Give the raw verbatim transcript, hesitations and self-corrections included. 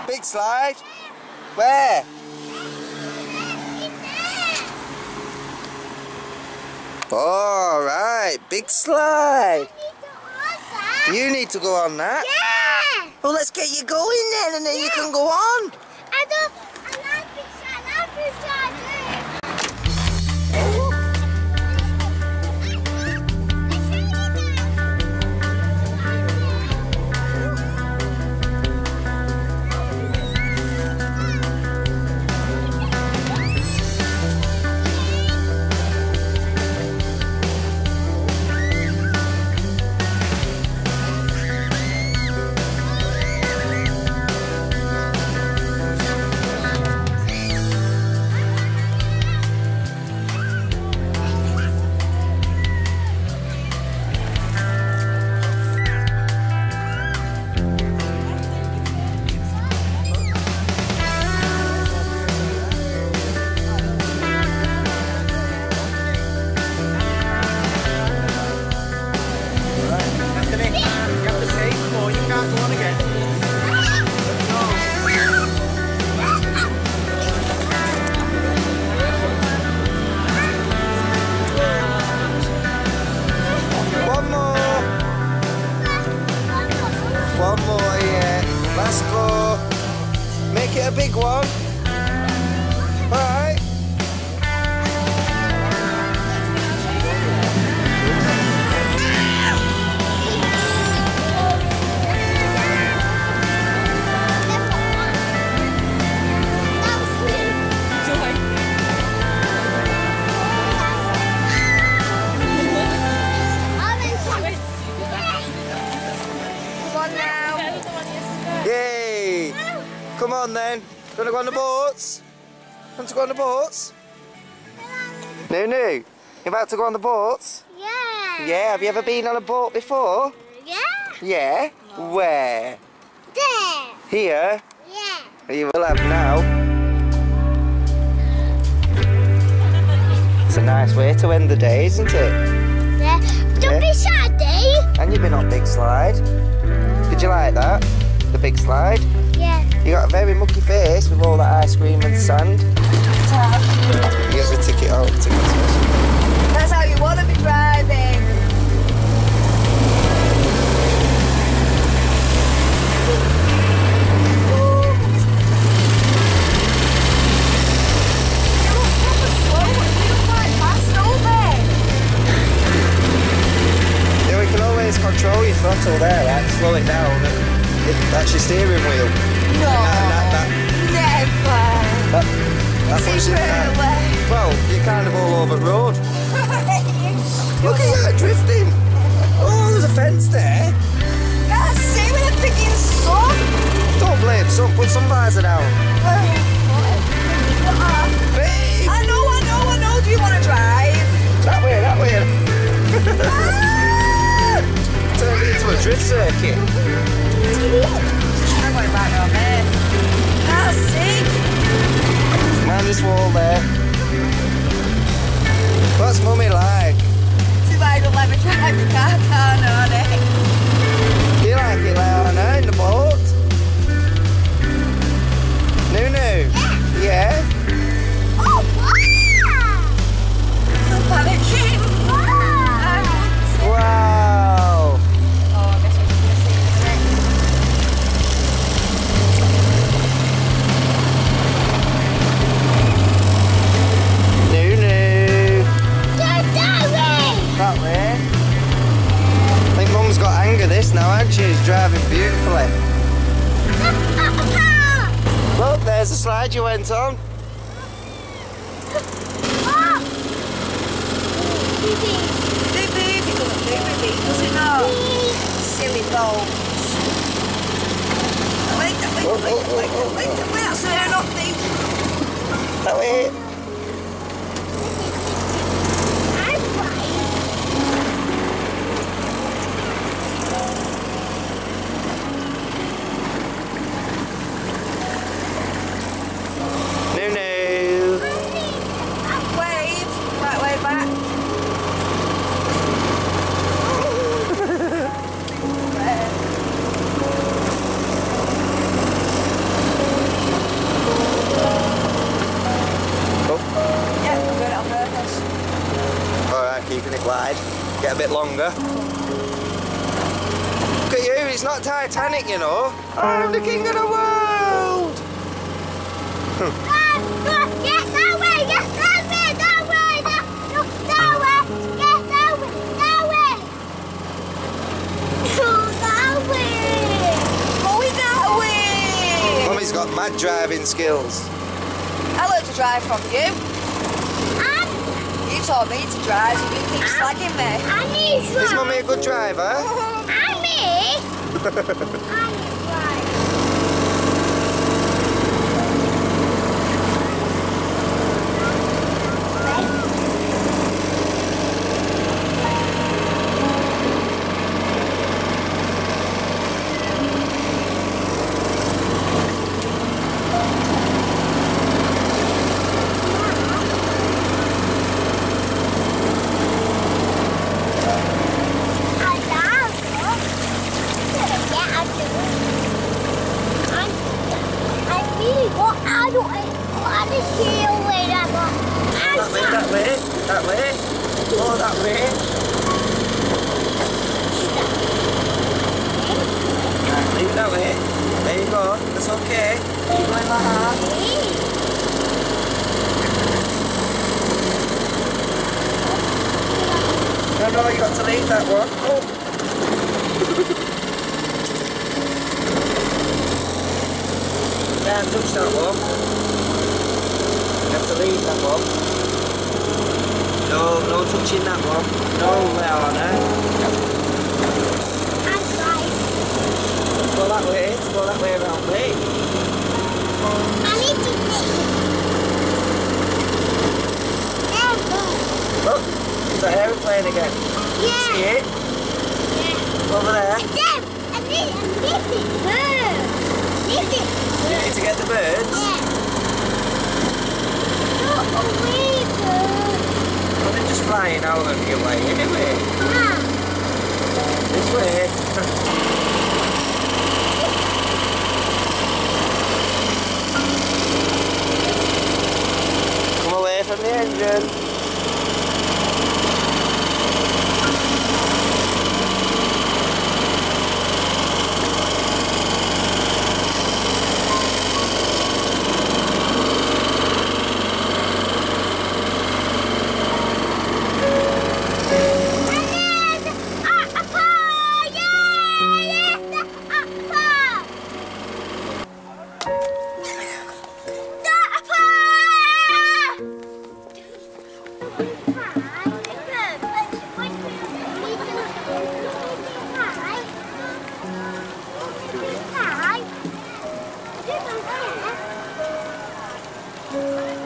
big slide? Where? All right, big slide. You need to go on that? Yeah. Well, let's get you going then, and then yeah. you can go on. I don't. I like big slide. I like big slide. One more, yeah. Last go. Make it a big one. Alright. Yay! Come on then. You want to go on the boats? Want to go on the boats? No, no. You about to go on the boats? Yeah. Yeah. Have you ever been on a boat before? Yeah. Yeah. Where? There. Here? Yeah. You will have now. It's a nice way to end the day, isn't it? Yeah. Don't Yeah. be sad, Dave. And you've been on Big Slide. Did you like that? The big slide? Yeah. You got a very mucky face with all that ice cream and sand. You get the ticket out. Ticket That's how you want to be driving. Yeah, we can always control your throttle there, like slow it down. That's your steering wheel. No, that, that, never. that, that See, puts it further down. away. Well, you're kind of all over the road. Look at you drifting. Oh, there's a fence there. Yeah, see with a picking sun. Don't blame sun, put some visor down. Babe! I know, I know, I know. Do you want to drive? That way, that way. Turn it into a drift circuit. I'm going back down there. Ah, see? Mind this wall there. What's Mummy like? Too bad I don't let me drive the car, can't I? Do you like it, Leyarna, in the boat? Nunu? Yeah? Yeah? Oh, wow! I'm panicking. Wow! Oh, I guess I was going to see it, isn't it? Nunu! That way? I think Mum's got anger this now, hasn't she? She's driving beautifully. Look, there's the slide you went on. Beep beep, it doesn't beep beep beep, does it not? Silly balls. Wait, wait, Oh, wait, oh, wait, oh, wait, oh. wait, that's her, not me. That way. Nunu! Wave, right way back. get a bit longer. Look at you, it's not Titanic, you know. I'm the king of the world! Yes, that way, yes, that way, that way, that, no, that way, yes, that way, that way. No, that way. Going that way! Mummy's got mad driving skills. I learned to drive from you. And, You taught me to drive, so you keep slagging me. and he's Is right. Mummy a good driver? And me. And he's right. That way, that way, that way. Oh, that way. Right, leave it that way. There you go. That's okay. Keep going like that. No, no, you got to leave that one. Oh. Can't touch that one. You have to leave that one. No, no touching that one. No, Leyarna. Let's go that way. Let's go that way around me. Look, there's an aeroplane again. Yeah. See it? Yeah. Over there. Dad, I need, I need the bird. Need it. You need to get the birds? Yeah. Go away, bird. Well, they're just flying out of your way anyway. Ah. This way. Come away from the engine. Hi.